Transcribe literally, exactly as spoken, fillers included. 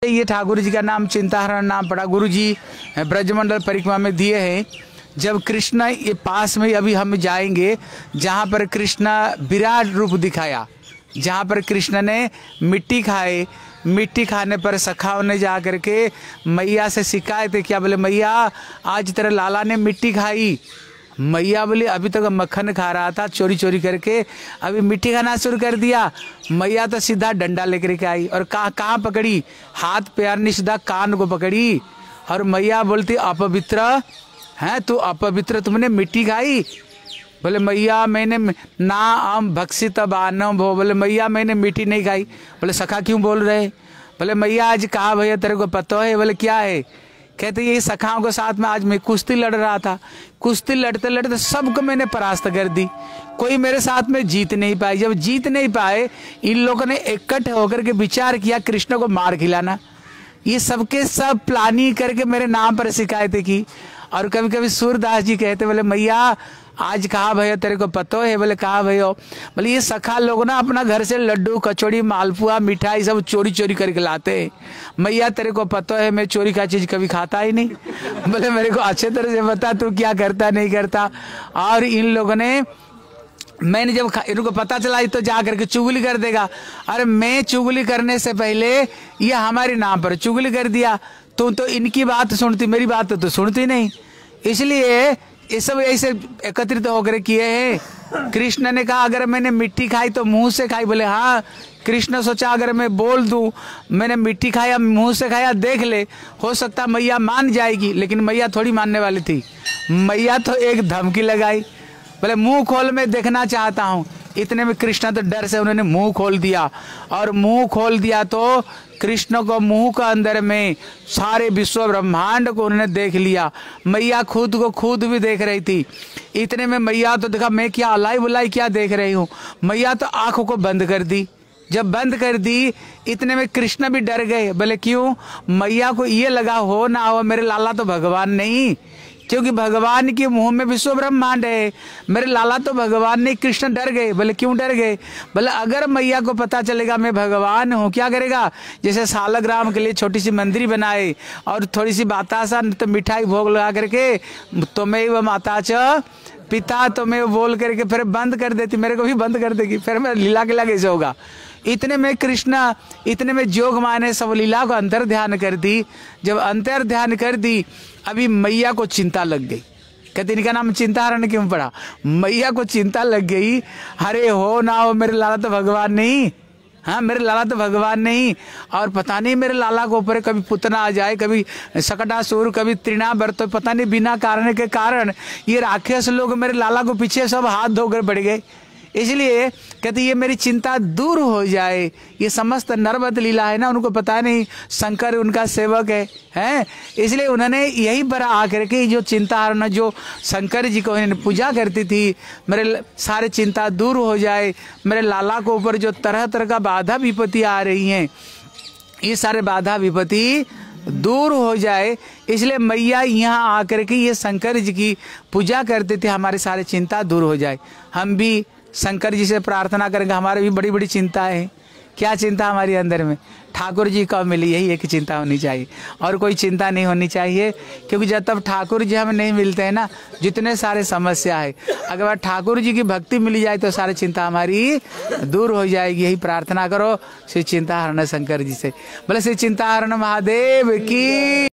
ये ठाकुर जी का नाम चिंताहरण नाम पड़ा, गुरु जी ब्रजमंडल परिक्रमा में दिए हैं। जब कृष्ण ये पास में अभी हम जाएंगे जहाँ पर कृष्ण विराट रूप दिखाया, जहाँ पर कृष्ण ने मिट्टी खाए, मिट्टी खाने पर सखाओं ने जा करके मैया से शिकायत है, क्या बोले मैया आज तेरे लाला ने मिट्टी खाई। मैया बोली अभी तक तो मक्खन खा रहा था चोरी चोरी करके, अभी मिट्टी खाना शुरू कर दिया। मैया तो सीधा डंडा लेकर के आई और कहाँ कहाँ पकड़ी, हाथ पैर नहीं सीधा कान को पकड़ी और मैया बोलती अपवित्र हैं तू, अपवित्र तुमने मिट्टी खाई। बोले मैया मैंने ना आम भक्षित बानम भो, बोले मैया मैंने मिट्टी नहीं खाई। बोले सखा क्यों बोल रहे, बोले मैया आज कहा भैया तेरे को पता है, बोले क्या है, कहते ये सखाओं के साथ में आज मैं कुश्ती लड़ रहा था, कुश्ती लड़ते लड़ते सबको मैंने परास्त कर दी, कोई मेरे साथ में जीत नहीं पाई। जब जीत नहीं पाए इन लोगों ने इकट्ठे होकर के विचार किया कृष्ण को मार खिलाना। ये सबके सब प्लानिंग करके मेरे नाम पर शिकायतें की। और कभी कभी सूरदास जी कहते बोले मैया आज कहा भैया तेरे को पतो है, बोले कहा भैया, बोले ये सखा लोग ना अपना घर से लड्डू कचौड़ी मालपुआ मिठाई सब चोरी चोरी करके लाते हैं। मैया तेरे को पतो है मैं चोरी का चीज कभी खाता ही नहीं। बोले मेरे को अच्छे तरह से बता तू क्या करता नहीं करता। और इन लोगों ने मैंने जब इनको पता चला तो जा करके चुगली कर देगा, अरे मैं चुगली करने से पहले ये हमारे नाम पर चुगली कर दिया, तू तो इनकी बात सुनती मेरी बात तो सुनती नहीं। इसलिए ये सब ऐसे एकत्रित होकर किए हैं। कृष्ण ने कहा अगर मैंने मिट्टी खाई तो मुंह से खाई, बोले हाँ। कृष्ण सोचा अगर मैं बोल दूं मैंने मिट्टी खाया मुंह से खाया देख ले, हो सकता मैया मान जाएगी, लेकिन मैया थोड़ी मानने वाली थी। मैया तो एक धमकी लगाई, बोले मुंह खोल मैं देखना चाहता हूँ। इतने में कृष्ण तो डर से उन्होंने मुंह खोल दिया और मुंह खोल दिया तो कृष्ण को मुंह का अंदर में सारे विश्व ब्रह्मांड को उन्होंने देख लिया। मैया खुद को खुद भी देख रही थी। इतने में मैया तो देखा मैं क्या अलाई बुलाई क्या देख रही हूँ, मैया तो आंखों को बंद कर दी। जब बंद कर दी इतने में कृष्ण भी डर गए। बोले क्यों, मैया को ये लगा हो ना हो मेरे लाला तो भगवान नहीं, क्योंकि भगवान के मुंह में विश्व ब्रह्मांड है, मेरे लाला तो भगवान नहीं। कृष्ण डर गए। बोले क्यों डर गए, बोले अगर मैया को पता चलेगा मैं भगवान हूँ क्या करेगा। जैसे सालग्राम के लिए छोटी सी मंदिर बनाए और थोड़ी सी बातासा तो मिठाई भोग लगा करके तो मैं वो माता च पिता तो मैं बोल करके फिर बंद कर देती, मेरे को भी बंद कर देगी, फिर मेरा लीला के लगे से होगा। इतने में कृष्ण इतने में जोग माँ ने सब लीला को अंतर ध्यान कर दी। जब अंतर ध्यान कर दी अभी मैया को चिंता लग गई। कहते इनका नाम चिंताहरण क्यों पड़ा, मैया को चिंता लग गई, अरे हो ना हो मेरे लाला तो भगवान नहीं, हाँ मेरे लाला तो भगवान नहीं। और पता नहीं मेरे लाला को ऊपर कभी पुतना आ जाए, कभी सकटासुर, कभी तृणावर्त, तो पता नहीं बिना कारण के कारण ये राक्षस लोग मेरे लाला को पीछे सब हाथ धोकर बढ़ गए। इसलिए कहते ये मेरी चिंता दूर हो जाए। ये समस्त नरवत लीला है ना, उनको पता नहीं शंकर उनका सेवक है, हैं इसलिए उन्होंने यही पर आकर के जो चिंताहरण जो शंकर जी को इन्होंने पूजा करती थी, मेरे सारे चिंता दूर हो जाए, मेरे लाला को ऊपर जो तरह तरह का बाधा विपत्ति आ रही हैं ये सारे बाधा विपत्ति दूर हो जाए। इसलिए मैया यहाँ आकर के ये शंकर जी की पूजा करते थे, हमारे सारे चिंता दूर हो जाए। हम भी शंकर जी से प्रार्थना करेंगे, हमारे भी बड़ी बड़ी चिंता है। क्या चिंता हमारे अंदर में, ठाकुर जी कब मिली, यही एक चिंता होनी चाहिए और कोई चिंता नहीं होनी चाहिए। क्योंकि जब तक ठाकुर जी हमें नहीं मिलते हैं ना, जितने सारे समस्या है, अगर ठाकुर जी की भक्ति मिल जाए तो सारी चिंता हमारी दूर हो जाएगी। यही प्रार्थना करो श्री चिंताहरण शंकर जी से। बोले श्री चिंताहरण महादेव की।